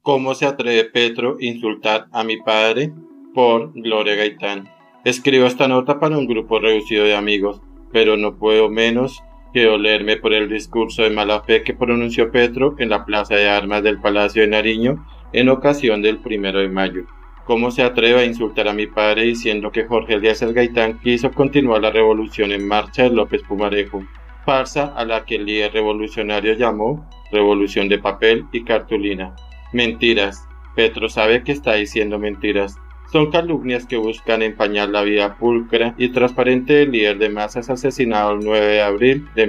¿Cómo se atreve Petro a insultar a mi padre? Por Gloria Gaitán. Escribo esta nota para un grupo reducido de amigos, pero no puedo menos que dolerme por el discurso de mala fe que pronunció Petro en la plaza de armas del Palacio de Nariño en ocasión del 1 de mayo. ¿Cómo se atreve a insultar a mi padre diciendo que Jorge Eliezer Gaitán quiso continuar la revolución en marcha de López Pumarejo? Farsa a la que el líder revolucionario llamó revolución de papel y cartulina. Mentiras. Petro sabe que está diciendo mentiras. Son calumnias que buscan empañar la vida pulcra y transparente del líder de masas asesinado el 9 de abril de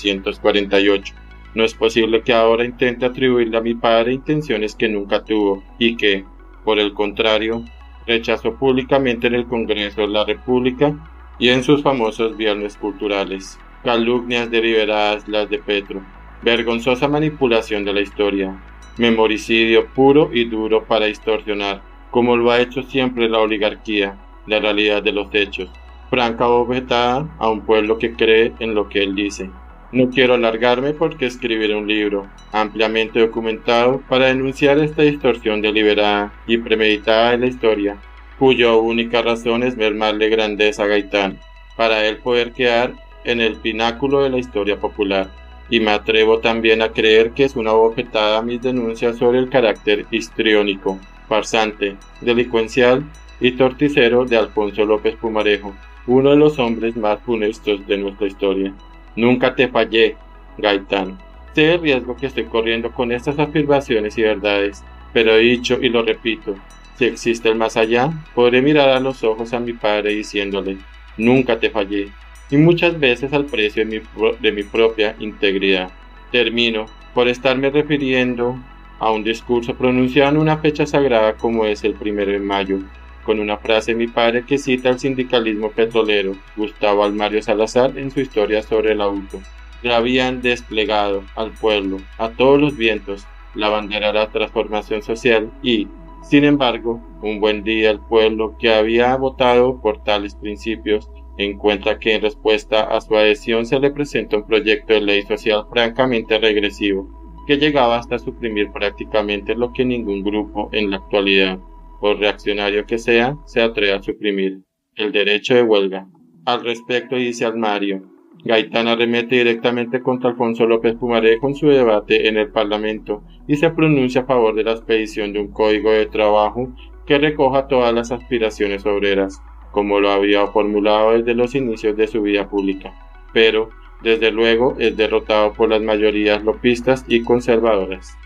1948. No es posible que ahora intente atribuirle a mi padre intenciones que nunca tuvo y que, por el contrario, rechazó públicamente en el Congreso de la República y en sus famosos viernes culturales. Calumnias deliberadas las de Petro. Vergonzosa manipulación de la historia. Memoricidio puro y duro para distorsionar, como lo ha hecho siempre la oligarquía, la realidad de los hechos. Franca bofetada a un pueblo que cree en lo que él dice. No quiero alargarme porque escribiré un libro, ampliamente documentado, para denunciar esta distorsión deliberada y premeditada de la historia, cuya única razón es mermarle grandeza a Gaitán, para él poder quedar en el pináculo de la historia popular. Y me atrevo también a creer que es una bofetada a mis denuncias sobre el carácter histriónico, farsante, delincuencial y torticero de Alfonso López Pumarejo, uno de los hombres más funestos de nuestra historia. Nunca te fallé, Gaitán. Sé el riesgo que estoy corriendo con estas afirmaciones y verdades, pero he dicho y lo repito, si existe el más allá, podré mirar a los ojos a mi padre diciéndole, nunca te fallé, y muchas veces al precio de mi propia integridad. Termino por estarme refiriendo a un discurso pronunciado en una fecha sagrada como es el 1 de mayo, con una frase de mi padre que cita al sindicalismo petrolero, Gustavo Almario Salazar, en su historia sobre el auto. Le habían desplegado al pueblo, a todos los vientos, la bandera de la transformación social y, sin embargo, un buen día el pueblo que había votado por tales principios encuentra que en respuesta a su adhesión se le presenta un proyecto de ley social francamente regresivo, que llegaba hasta suprimir prácticamente lo que ningún grupo en la actualidad, por reaccionario que sea, se atreve a suprimir: el derecho de huelga. Al respecto dice Almario, Gaitán arremete directamente contra Alfonso López Pumarejo en su debate en el Parlamento y se pronuncia a favor de la expedición de un código de trabajo que recoja todas las aspiraciones obreras, como lo había formulado desde los inicios de su vida pública, pero, desde luego, es derrotado por las mayorías lopistas y conservadoras.